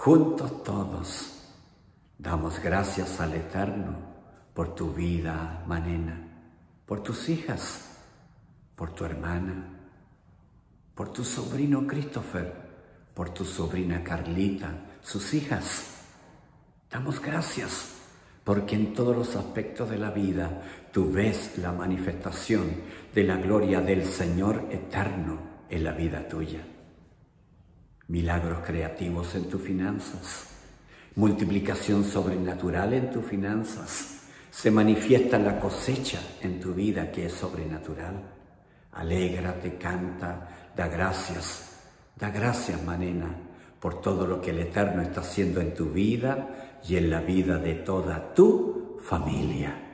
juntos todos, damos gracias al Eterno por tu vida, Manena, por tus hijas, por tu hermana, por tu sobrino Christopher, por tu sobrina Carlita, sus hijas. Damos gracias porque en todos los aspectos de la vida tú ves la manifestación de la gloria del Señor eterno en la vida tuya. Milagros creativos en tus finanzas, multiplicación sobrenatural en tus finanzas, se manifiesta la cosecha en tu vida que es sobrenatural. Alégrate, canta, da gracias, Manena, por todo lo que el Eterno está haciendo en tu vida y en la vida de toda tu familia.